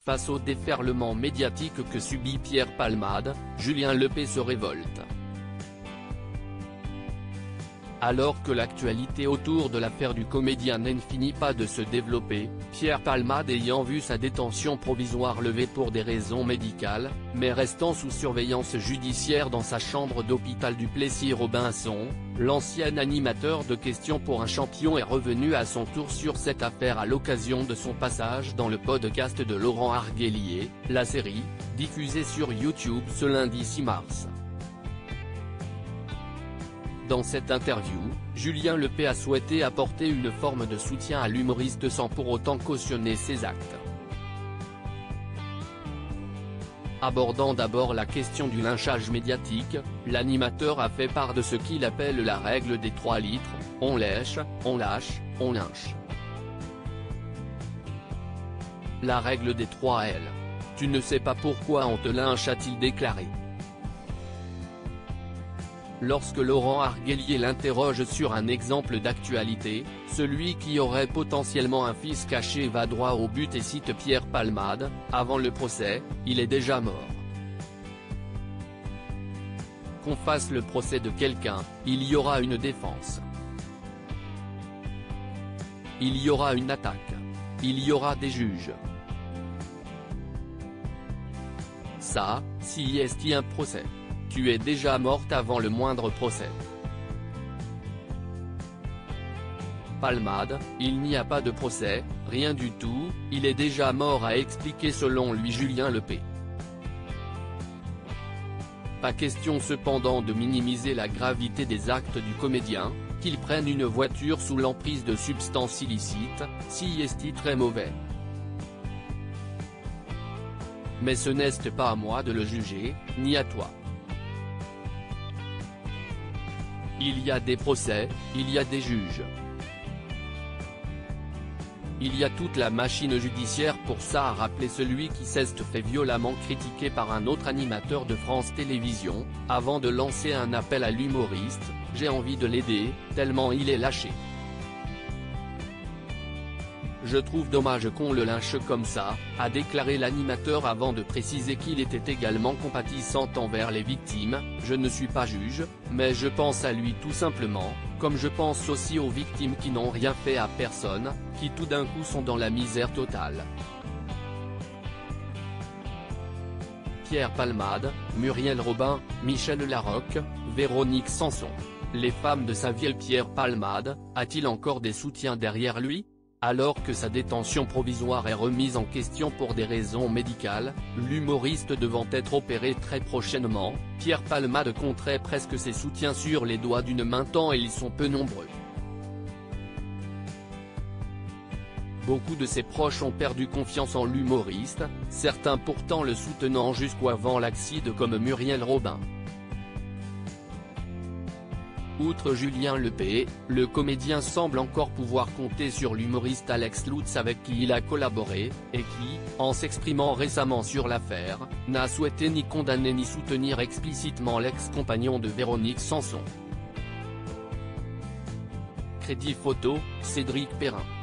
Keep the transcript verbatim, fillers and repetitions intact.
Face au déferlement médiatique que subit Pierre Palmade, Julien Lepée se révolte. Alors que l'actualité autour de l'affaire du comédien n'en finit pas de se développer, Pierre Palmade ayant vu sa détention provisoire levée pour des raisons médicales, mais restant sous surveillance judiciaire dans sa chambre d'hôpital du Plessis-Robinson, l'ancien animateur de Questions pour un champion est revenu à son tour sur cette affaire à l'occasion de son passage dans le podcast de Laurent Arguelier, La Série, diffusée sur YouTube ce lundi six mars. Dans cette interview, Julien Lepée a souhaité apporter une forme de soutien à l'humoriste sans pour autant cautionner ses actes. Abordant d'abord la question du lynchage médiatique, l'animateur a fait part de ce qu'il appelle la règle des trois litres, on lèche, on lâche, on lynche. La règle des trois L. Tu ne sais pas pourquoi on te lynche, a-t-il déclaré. Lorsque Laurent Arguelier l'interroge sur un exemple d'actualité, celui qui aurait potentiellement un fils caché va droit au but et cite Pierre Palmade, avant le procès, il est déjà mort. Qu'on fasse le procès de quelqu'un, il y aura une défense. Il y aura une attaque. Il y aura des juges. Ça, si est un procès. Tu es déjà morte avant le moindre procès. Palmade, il n'y a pas de procès, rien du tout, il est déjà mort, a expliqué selon lui Julien Lepée. Pas question cependant de minimiser la gravité des actes du comédien, qu'il prenne une voiture sous l'emprise de substances illicites, si est très mauvais. Mais ce n'est pas à moi de le juger, ni à toi. Il y a des procès, il y a des juges. Il y a toute la machine judiciaire pour ça, a rappelé celui qui s'est fait violemment critiquer par un autre animateur de France Télévisions, avant de lancer un appel à l'humoriste, j'ai envie de l'aider, tellement il est lâché. Je trouve dommage qu'on le lynche comme ça, a déclaré l'animateur avant de préciser qu'il était également compatissant envers les victimes. Je ne suis pas juge, mais je pense à lui tout simplement, comme je pense aussi aux victimes qui n'ont rien fait à personne, qui tout d'un coup sont dans la misère totale. Pierre Palmade, Muriel Robin, Michel Larocque, Véronique Sanson. Les femmes de sa vieille Pierre Palmade, a-t-il encore des soutiens derrière lui ? Alors que sa détention provisoire est remise en question pour des raisons médicales, l'humoriste devant être opéré très prochainement, Pierre Palmade compterait presque ses soutiens sur les doigts d'une main tant ils sont peu nombreux. Beaucoup de ses proches ont perdu confiance en l'humoriste, certains pourtant le soutenant jusqu'avant l'accident comme Muriel Robin. Outre Julien Lepée, le comédien semble encore pouvoir compter sur l'humoriste Alex Lutz avec qui il a collaboré, et qui, en s'exprimant récemment sur l'affaire, n'a souhaité ni condamner ni soutenir explicitement l'ex-compagnon de Véronique Sanson. Crédit photo, Cédric Perrin.